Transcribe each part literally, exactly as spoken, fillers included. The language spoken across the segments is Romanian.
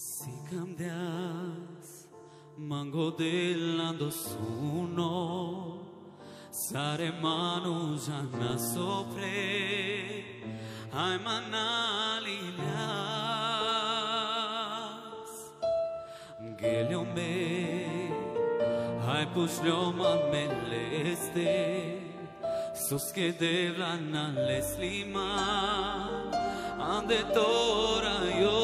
Si cambias mango dell'ando suno sare manu janna sopre ai manali las gelion me ai pushloma meleste sos que devran leslima ande tora yo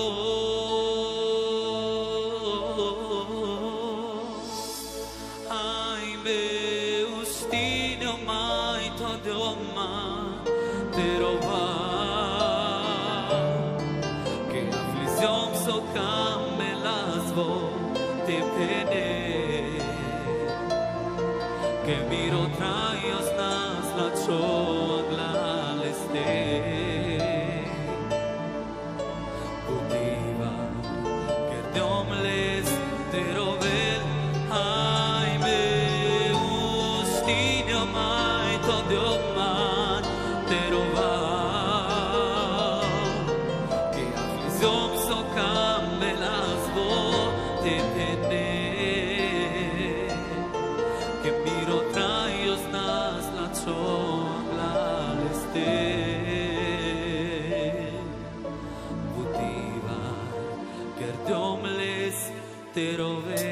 que miro traios nas la choagla leste Utiva que domles te rovel ai me ustinio mai to dioman te rova que aflizion so camelas vo te pene que miro traios nas la chogla leste Butiva ker domles te rove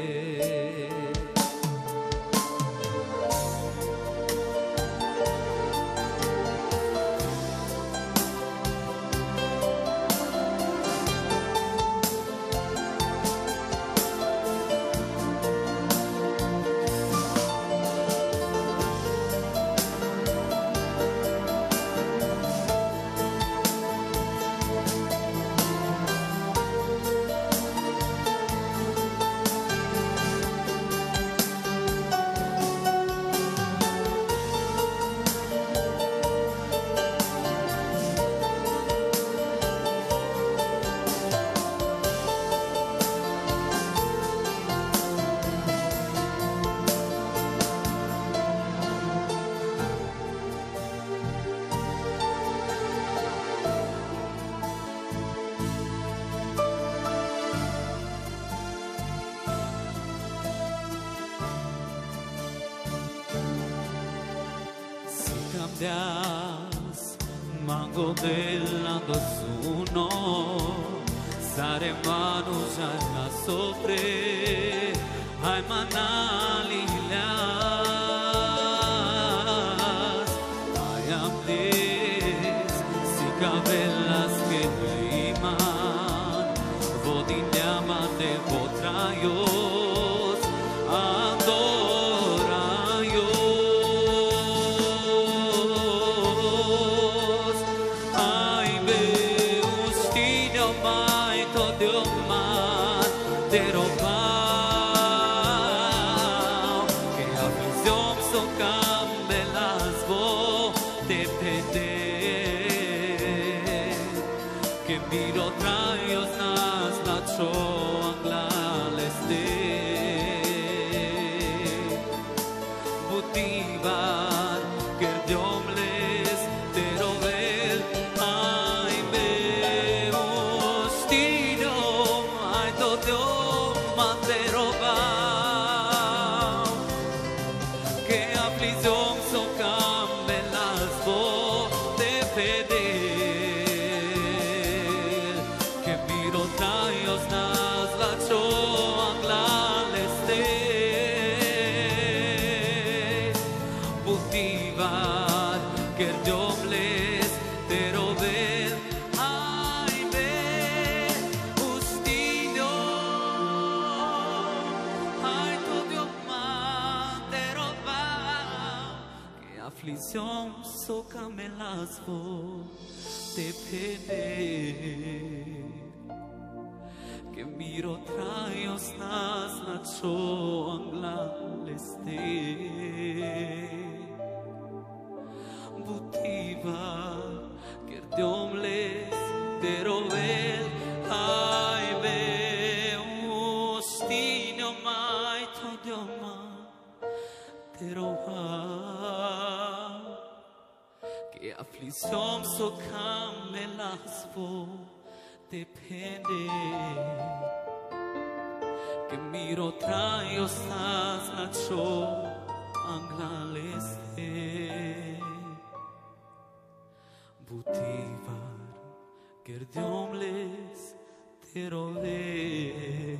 cambias mango dell'ando suno sare manu janna sopre ai manali las ai amdes si cavellas que iman vodinama de potrayos adorayo te robao que aflizion so camelas vo te pede que miro traios nas la choagla leste Butivar que diomles te rovel ai me ustino ai to te robao que aflizion so camelas vo te pede que miro traios nas la choagla leste Butivar que diomles te rovel ai me ustino ai to dioman te robao que aflizion so camelas vo te pede que miro traios nas la choagla leste Butiva que domles te rovel ai me ustino mai to dioman te robao que aflizion so camelas vo te pede Iro traios nas lacho anglaleste Butivar gerdiomles terole